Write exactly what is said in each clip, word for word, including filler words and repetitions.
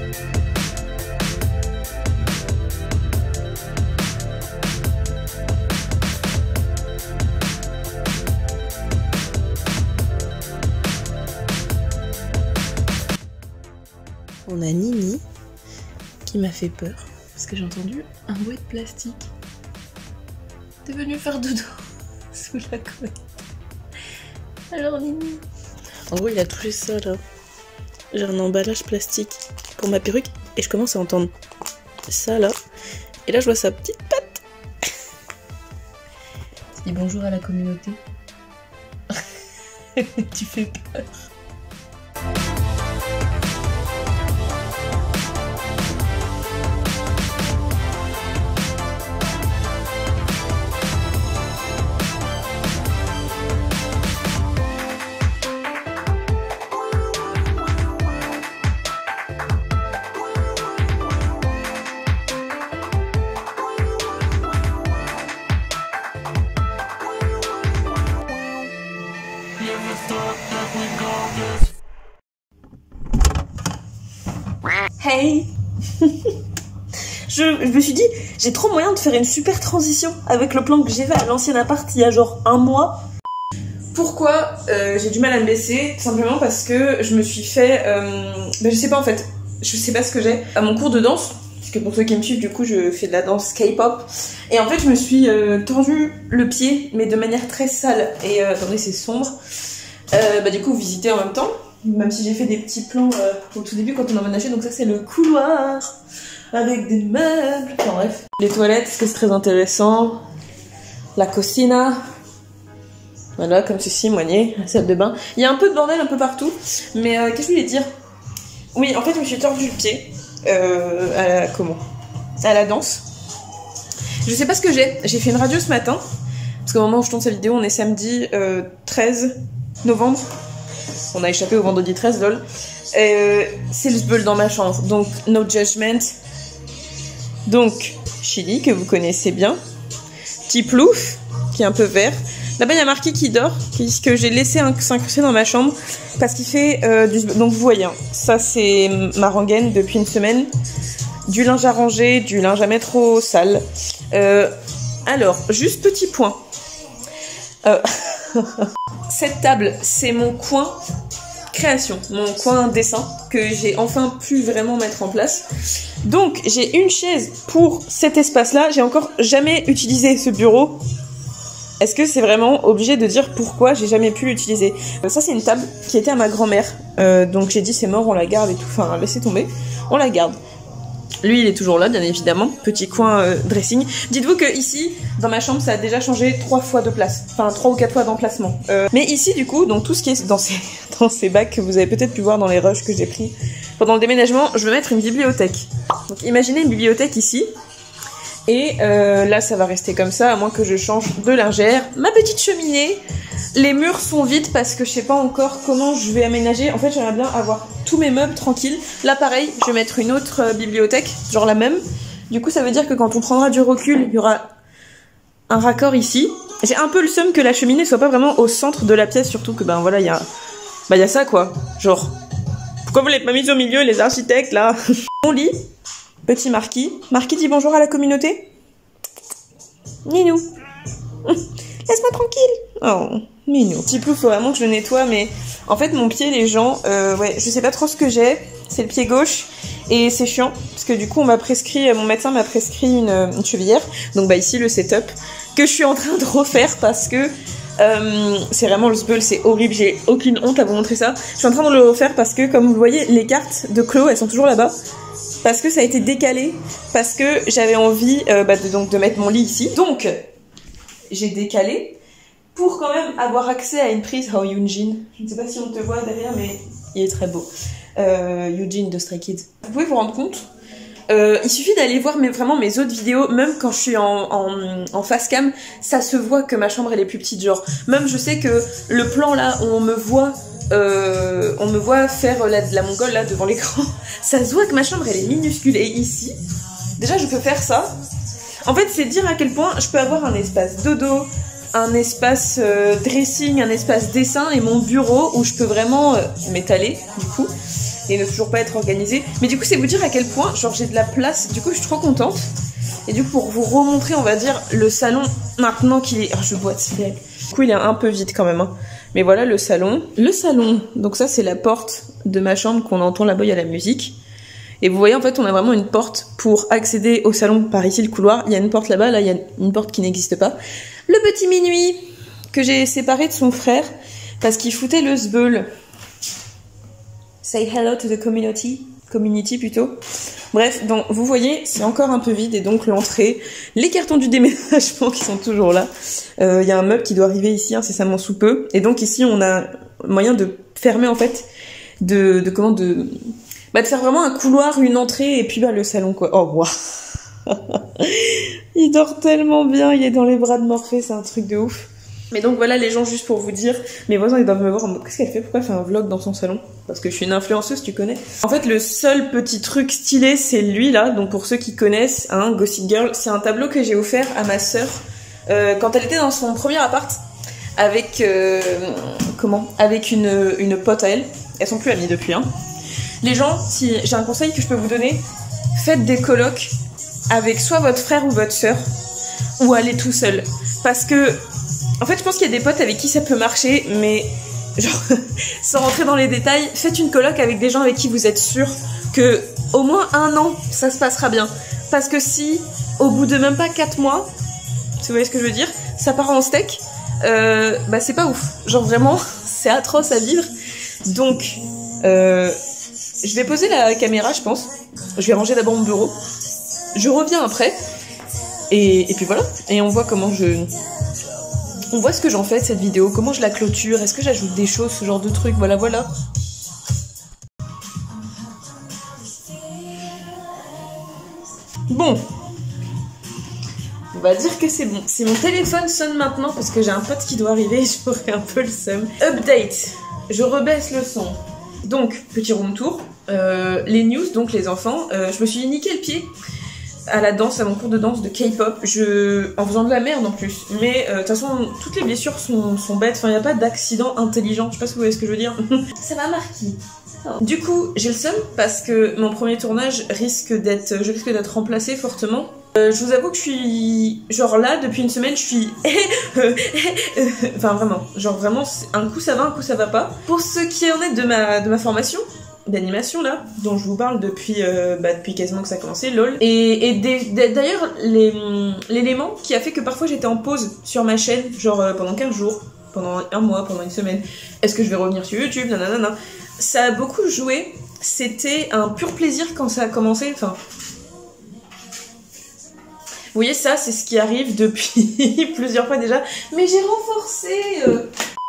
On a Nini qui m'a fait peur parce que j'ai entendu un bruit de plastique. T'es venu faire dodo sous la couette. Alors Nini. En gros il a touché ça là. J'ai un emballage plastique pour ma perruque et je commence à entendre ça là. Et là je vois sa petite patte. Dis bonjour à la communauté. Tu fais peur. Hey. je, je me suis dit, j'ai trop moyen de faire une super transition avec le plan que j'ai fait à l'ancien appart il y a genre un mois. Pourquoi euh, j'ai du mal à me baisser? Simplement parce que je me suis fait... Euh, ben je sais pas en fait, je sais pas ce que j'ai. À mon cours de danse, parce que pour ceux qui me suivent, du coup je fais de la danse K-pop. Et en fait je me suis euh, tordu le pied, mais de manière très sale. Et euh, attendez, c'est sombre. Euh, bah du coup visiter en même temps. Même si j'ai fait des petits plans euh, au tout début quand on a emménagé, donc ça c'est le couloir avec des meubles, enfin bref. Les toilettes, parce que c'est très intéressant. La cocina, voilà comme ceci, moigné, la salle de bain. Il y a un peu de bordel un peu partout, mais euh, qu'est-ce que je voulais dire? Oui, en fait je me suis tordu le pied euh, à la, comment à la danse. Je sais pas ce que j'ai, j'ai fait une radio ce matin, parce qu'au moment où je tourne cette vidéo, on est samedi euh, treize novembre. On a échappé au vendredi treize, lol. Euh, c'est le sbeul dans ma chambre, donc no judgment. Donc, Chili, que vous connaissez bien. Petit plouf, qui est un peu vert. Là-bas, il y a Marquis qui dort, que j'ai laissé s'incruster dans ma chambre, parce qu'il fait euh, du sbeul. Donc, vous voyez, hein, ça c'est ma rengaine depuis une semaine. Du linge à ranger, du linge à mettre au sale. Euh, alors, juste petit point. Euh... Cette table, c'est mon coin création, mon coin dessin que j'ai enfin pu vraiment mettre en place. Donc j'ai une chaise pour cet espace-là. J'ai encore jamais utilisé ce bureau. Est-ce que c'est vraiment obligé de dire pourquoi j'ai jamais pu l'utiliser? euh, Ça c'est une table qui était à ma grand-mère. Euh, donc j'ai dit c'est mort, on la garde et tout. Enfin laissez tomber, on la garde. Lui, il est toujours là, bien évidemment. Petit coin euh, dressing. Dites-vous que ici, dans ma chambre, ça a déjà changé trois fois de place. Enfin, trois ou quatre fois d'emplacement. Euh, mais ici, du coup, donc tout ce qui est dans ces, dans ces bacs que vous avez peut-être pu voir dans les rushs que j'ai pris pendant le déménagement, je veux mettre une bibliothèque. Donc, imaginez une bibliothèque ici. Et euh, là, ça va rester comme ça, à moins que je change de lingère. Ma petite cheminée. Les murs sont vides parce que je sais pas encore comment je vais aménager. En fait, j'aimerais bien avoir tous mes meubles tranquilles. Là, pareil, je vais mettre une autre euh, bibliothèque, genre la même. Du coup, ça veut dire que quand on prendra du recul, il y aura un raccord ici. J'ai un peu le seum que la cheminée soit pas vraiment au centre de la pièce, surtout que ben voilà, il y a, bah il y a ça quoi. Genre, pourquoi vous l'avez pas mis au milieu, les architectes là? Mon lit, petit Marquis. Marquis dit bonjour à la communauté. Ninou. Laisse-moi tranquille. Oh, mignon. Petit peu, faut vraiment que je le nettoie, mais en fait, mon pied, les gens, euh, ouais, je sais pas trop ce que j'ai. C'est le pied gauche et c'est chiant parce que du coup, on m'a prescrit, mon médecin m'a prescrit une, une chevillère. Donc, bah, ici, le setup que je suis en train de refaire parce que euh, c'est vraiment le sbeul, c'est horrible. J'ai aucune honte à vous montrer ça. Je suis en train de le refaire parce que, comme vous le voyez, les cartes de Clos, elles sont toujours là-bas. Parce que ça a été décalé, parce que j'avais envie euh, bah, de, donc, de mettre mon lit ici. Donc, j'ai décalé pour quand même avoir accès à une prise. Oh, Yoonjin, je ne sais pas si on te voit derrière, mais il est très beau. Euh, Yoonjin de Stray Kids. Vous pouvez vous rendre compte, euh, il suffit d'aller voir mes, vraiment mes autres vidéos, même quand je suis en, en, en face cam, ça se voit que ma chambre elle est plus petite. Genre, même je sais que le plan là où on me voit, euh, on me voit faire la, la mongole là devant l'écran, ça se voit que ma chambre elle est minuscule. Et ici, déjà je peux faire ça. En fait, c'est dire à quel point je peux avoir un espace dodo, un espace euh, dressing, un espace dessin et mon bureau où je peux vraiment euh, m'étaler, du coup. et ne toujours pas être organisée. Mais du coup, c'est vous dire à quel point, genre, j'ai de la place. Du coup, je suis trop contente. Et du coup, pour vous remontrer, on va dire, le salon, maintenant qu'il est... Oh, je boite, c'est terrible. Du coup, il est un peu vide quand même. Hein. Mais voilà le salon. Le salon, donc ça, c'est la porte de ma chambre qu'on entend là-bas, il y a la musique. Et vous voyez, en fait, on a vraiment une porte pour accéder au salon par ici, le couloir. Il y a une porte là-bas, là, il y a une porte qui n'existe pas. Le petit minuit que j'ai séparé de son frère parce qu'il foutait le sbeul. Say hello to the community. Community plutôt. Bref, donc vous voyez, c'est encore un peu vide et donc l'entrée, les cartons du déménagement qui sont toujours là. Il euh, y a un meuble qui doit arriver ici incessamment sous peu. Et donc ici, on a moyen de fermer en fait, de, de comment, de, bah, de faire vraiment un couloir, une entrée et puis bah le salon quoi. Oh waouh. Il dort tellement bien, il est dans les bras de Morphée, c'est un truc de ouf. Mais donc voilà les gens, juste pour vous dire, mes voisins ils doivent me voir en mode qu'est-ce qu'elle fait, pourquoi elle fait un vlog dans son salon? Parce que je suis une influenceuse, tu connais. En fait le seul petit truc stylé c'est lui là, donc pour ceux qui connaissent, hein, Gossip Girl, c'est un tableau que j'ai offert à ma sœur euh, quand elle était dans son premier appart avec, euh, comment, avec une, une pote à elle, elles sont plus amies depuis. Hein. Les gens, si j'ai un conseil que je peux vous donner, faites des colocs avec soit votre frère ou votre sœur, ou allez tout seul. Parce que en fait, je pense qu'il y a des potes avec qui ça peut marcher, mais genre, sans rentrer dans les détails, faites une coloc avec des gens avec qui vous êtes sûr que au moins un an, ça se passera bien. Parce que si, au bout de même pas quatre mois, si vous voyez ce que je veux dire, ça part en steak, euh, bah c'est pas ouf. Genre vraiment, c'est atroce à vivre. Donc, euh, je vais poser la caméra, je pense. Je vais ranger d'abord mon bureau. Je reviens après. Et, et puis voilà. Et on voit comment je... On voit ce que j'en fais de cette vidéo, comment je la clôture, est-ce que j'ajoute des choses, ce genre de trucs, voilà voilà. Bon. On va dire que c'est bon. Si mon téléphone sonne maintenant parce que j'ai un pote qui doit arriver, j'aurai un peu le seum. Update. Je rebaisse le son. Donc, petit room tour. Euh, les news, donc les enfants. Euh, je me suis niqué le pied à la danse, à mon cours de danse de K-pop, je... en faisant de la merde en plus. Mais de euh, toute façon, toutes les blessures sont, sont bêtes, enfin il n'y a pas d'accident intelligent, je sais pas si vous voyez ce que je veux dire. Ça m'a marqué. Oh. Du coup, j'ai le seum parce que mon premier tournage risque d'être, je risque d'être remplacée fortement. Euh, je vous avoue que je suis, genre là, depuis une semaine, je suis... enfin vraiment, genre vraiment, un coup ça va, un coup ça va pas. Pour ce qui en est de ma, de ma formation, d'animation là, dont je vous parle depuis, euh, bah, depuis quasiment que ça a commencé, lol. Et, et d'ailleurs, l'élément qui a fait que parfois j'étais en pause sur ma chaîne, genre euh, pendant quinze jours, pendant un mois, pendant une semaine, est-ce que je vais revenir sur YouTube, nanana, ça a beaucoup joué, c'était un pur plaisir quand ça a commencé, enfin... Vous voyez, ça, c'est ce qui arrive depuis plusieurs fois déjà, mais j'ai renforcé... Euh...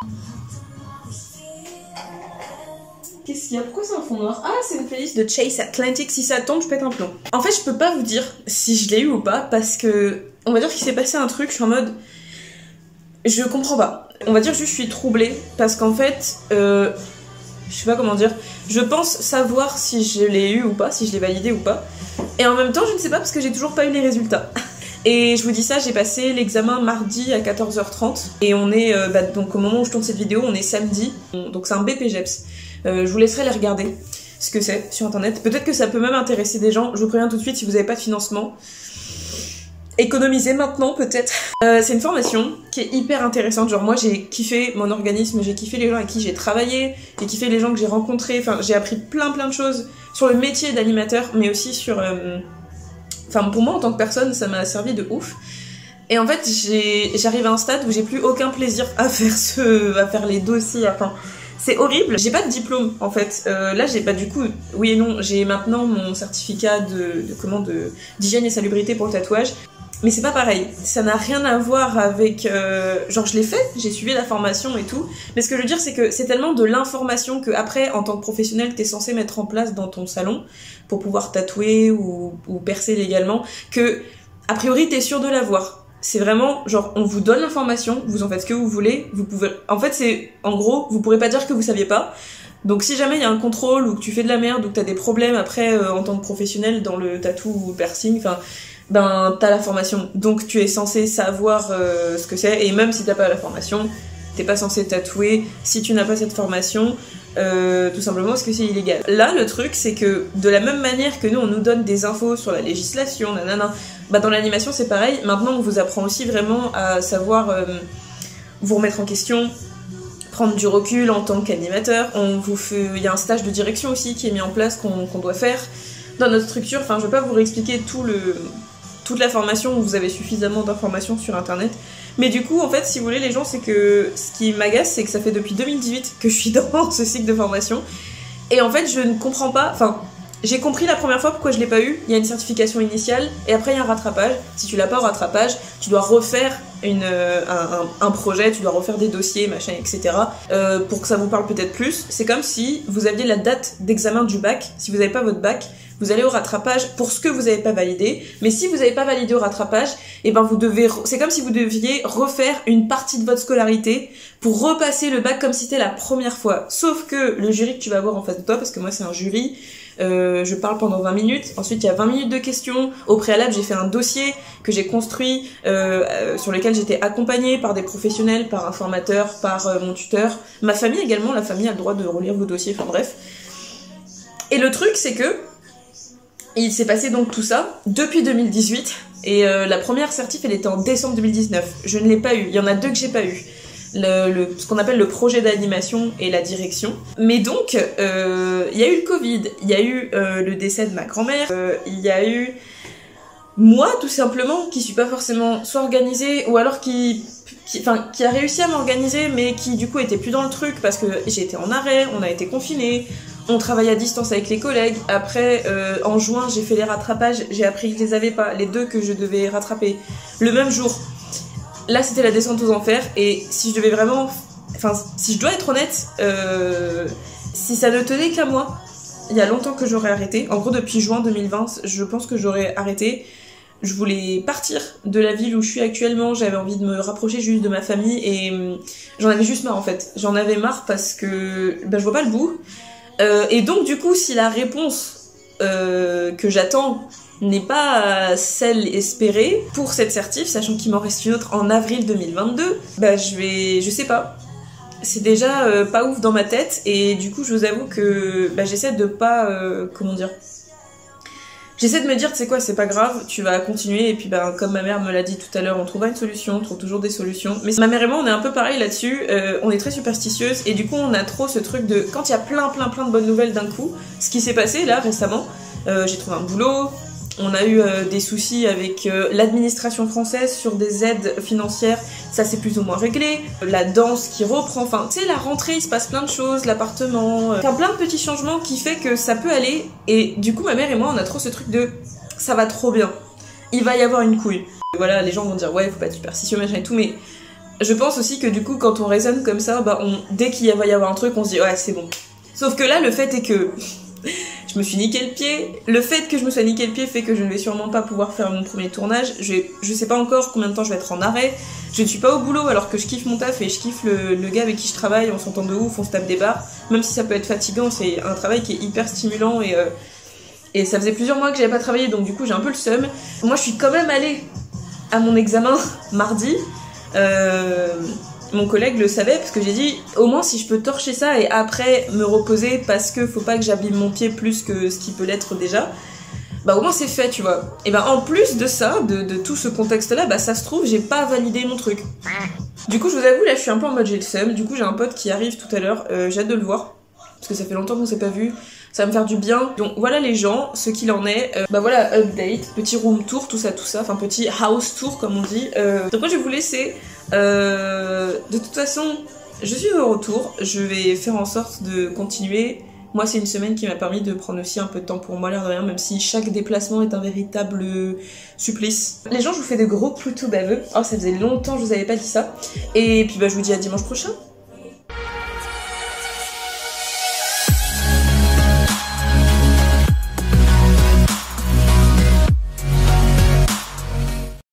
Qu'est-ce qu'il y a? Pourquoi c'est un fond noir? Ah, c'est une playlist de Chase Atlantic. Si ça tombe, je pète un plomb. En fait, je peux pas vous dire si je l'ai eu ou pas, parce que... On va dire qu'il s'est passé un truc, je suis en mode... Je comprends pas. On va dire juste je suis troublée, parce qu'en fait... Euh, je sais pas comment dire. Je pense savoir si je l'ai eu ou pas, si je l'ai validé ou pas. Et en même temps, je ne sais pas, parce que j'ai toujours pas eu les résultats. Et je vous dis ça, j'ai passé l'examen mardi à quatorze heures trente. Et on est... Euh, bah, donc au moment où je tourne cette vidéo, on est samedi. Donc c'est un B P G E P S. Euh, je vous laisserai les regarder, ce que c'est sur internet. Peut-être que ça peut même intéresser des gens. Je vous préviens tout de suite, si vous n'avez pas de financement, économisez maintenant peut-être. Euh, c'est une formation qui est hyper intéressante. Genre moi j'ai kiffé mon organisme, j'ai kiffé les gens avec qui j'ai travaillé, j'ai kiffé les gens que j'ai rencontrés. Enfin j'ai appris plein plein de choses sur le métier d'animateur, mais aussi sur... Euh... Enfin pour moi en tant que personne, ça m'a servi de ouf. Et en fait j'arrive à un stade où j'ai plus aucun plaisir à faire, ce... à faire les dossiers, enfin... C'est horrible, j'ai pas de diplôme en fait. Euh, là j'ai pas du coup, oui et non, j'ai maintenant mon certificat de, de comment de d'hygiène et salubrité pour le tatouage. Mais c'est pas pareil, ça n'a rien à voir avec... Euh, genre je l'ai fait, j'ai suivi la formation et tout. Mais ce que je veux dire c'est que c'est tellement de l'information que après en tant que professionnel t'es censé mettre en place dans ton salon pour pouvoir tatouer ou, ou percer légalement que a priori t'es sûr de l'avoir. C'est vraiment, genre, on vous donne l'information, vous en faites ce que vous voulez, vous pouvez... En fait, c'est, en gros, vous pourrez pas dire que vous saviez pas. Donc si jamais il y a un contrôle ou que tu fais de la merde ou que t'as des problèmes après euh, en tant que professionnel dans le tatou ou le piercing, enfin, ben t'as la formation. Donc tu es censé savoir euh, ce que c'est, et même si t'as pas la formation, t'es pas censé tatouer si tu n'as pas cette formation. euh, tout simplement parce que c'est illégal. Là, le truc, c'est que de la même manière que nous, on nous donne des infos sur la législation, nanana, bah dans l'animation, c'est pareil. Maintenant, on vous apprend aussi vraiment à savoir euh, vous remettre en question, prendre du recul en tant qu'animateur. On vous fait, il y a un stage de direction aussi qui est mis en place qu'on qu'on doit faire dans notre structure. Enfin, je vais pas vous réexpliquer tout le, toute la formation, vous avez suffisamment d'informations sur internet. Mais du coup, en fait, si vous voulez, les gens, c'est que ce qui m'agace, c'est que ça fait depuis deux mille dix-huit que je suis dans ce cycle de formation. Et en fait, je ne comprends pas. Enfin, j'ai compris la première fois pourquoi je l'ai pas eu. Il y a une certification initiale et après il y a un rattrapage. Si tu l'as pas au rattrapage, tu dois refaire une, euh, un, un, un projet, tu dois refaire des dossiers, machin, et cetera. Euh, pour que ça vous parle peut-être plus. C'est comme si vous aviez la date d'examen du bac. Si vous n'avez pas votre bac, vous allez au rattrapage pour ce que vous n'avez pas validé. Mais si vous n'avez pas validé au rattrapage, et ben vous devez, c'est comme si vous deviez refaire une partie de votre scolarité pour repasser le bac comme si c'était la première fois. Sauf que le jury que tu vas avoir en face de toi, parce que moi c'est un jury, euh, je parle pendant vingt minutes. Ensuite il y a vingt minutes de questions. Au préalable j'ai fait un dossier que j'ai construit, euh, euh, sur lequel j'étais accompagnée par des professionnels, par un formateur, par euh, mon tuteur. Ma famille également, la famille a le droit de relire vos dossiers, enfin bref. Et le truc c'est que il s'est passé donc tout ça depuis deux mille dix-huit et euh, la première certif elle était en décembre deux mille dix-neuf. Je ne l'ai pas eu, il y en a deux que j'ai pas eu. Le, le, ce qu'on appelle le projet d'animation et la direction. Mais donc, euh, il y a eu le Covid, il y a eu euh, le décès de ma grand-mère, euh, il y a eu moi tout simplement qui suis pas forcément soit organisée ou alors qui... Qui, enfin, qui a réussi à m'organiser mais qui du coup était plus dans le truc parce que j'ai été en arrêt, on a été confinés, on travaille à distance avec les collègues. Après, euh, en juin, j'ai fait les rattrapages, j'ai appris que je les avais pas, les deux que je devais rattraper le même jour. Là, c'était la descente aux enfers et si je devais vraiment... Enfin, si je dois être honnête, euh, si ça ne tenait qu'à moi, il y a longtemps que j'aurais arrêté. En gros, depuis juin deux mille vingt, je pense que j'aurais arrêté. Je voulais partir de la ville où je suis actuellement, j'avais envie de me rapprocher juste de ma famille et j'en avais juste marre en fait. J'en avais marre parce que ben, je vois pas le bout. Euh, et donc du coup, si la réponse euh, que j'attends n'est pas celle espérée pour cette certif, sachant qu'il m'en reste une autre en avril deux mille vingt-deux, bah je vais... je sais pas. C'est déjà euh, pas ouf dans ma tête et du coup je vous avoue que bah, j'essaie de pas... Euh, comment dire... J'essaie de me dire, tu sais quoi, c'est pas grave, tu vas continuer, et puis ben, comme ma mère me l'a dit tout à l'heure, on trouvera une solution, on trouve toujours des solutions. Mais ma mère et moi, on est un peu pareil là-dessus, euh, on est très superstitieuses, et du coup, on a trop ce truc de, quand il y a plein, plein, plein de bonnes nouvelles d'un coup, ce qui s'est passé là, récemment, euh, j'ai trouvé un boulot, on a eu euh, des soucis avec euh, l'administration française sur des aides financières, ça c'est plus ou moins réglé, la danse qui reprend, enfin tu sais la rentrée il se passe plein de choses, l'appartement, euh, enfin plein de petits changements qui fait que ça peut aller et du coup ma mère et moi on a trop ce truc de ça va trop bien, il va y avoir une couille. Voilà les gens vont dire ouais faut pas être superstitieux machin et tout mais je pense aussi que du coup quand on raisonne comme ça, bah on, dès qu'il va y avoir un truc on se dit ouais c'est bon. Sauf que là le fait est que je me suis niqué le pied. Le fait que je me sois niqué le pied fait que je ne vais sûrement pas pouvoir faire mon premier tournage. Je, je sais pas encore combien de temps je vais être en arrêt. Je ne suis pas au boulot alors que je kiffe mon taf et je kiffe le, le gars avec qui je travaille. On s'entend de ouf, on se tape des barres. Même si ça peut être fatigant, c'est un travail qui est hyper stimulant et, euh, et ça faisait plusieurs mois que j'avais pas travaillé donc du coup j'ai un peu le seum. Moi je suis quand même allée à mon examen mardi. Euh... Mon collègue le savait parce que j'ai dit au moins si je peux torcher ça et après me reposer parce que faut pas que j'abîme mon pied plus que ce qui peut l'être déjà, bah au moins c'est fait tu vois. Et bah en plus de ça, de, de tout ce contexte là, bah ça se trouve j'ai pas validé mon truc. Du coup je vous avoue là je suis un peu en mode j'ai le seum, du coup j'ai un pote qui arrive tout à l'heure, euh, j'ai hâte de le voir parce que ça fait longtemps qu'on s'est pas vu. Ça va me faire du bien. Donc voilà les gens, ce qu'il en est. Euh, bah voilà, update, petit room tour, tout ça, tout ça. Enfin petit house tour comme on dit. Euh, donc moi je vais vous laisser. Euh, de toute façon, je suis de retour. Je vais faire en sorte de continuer. Moi c'est une semaine qui m'a permis de prendre aussi un peu de temps pour moi, l'air de rien, même si chaque déplacement est un véritable supplice. Les gens, je vous fais de gros ploutous baveux. Oh ça faisait longtemps que je vous avais pas dit ça. Et puis bah je vous dis à dimanche prochain.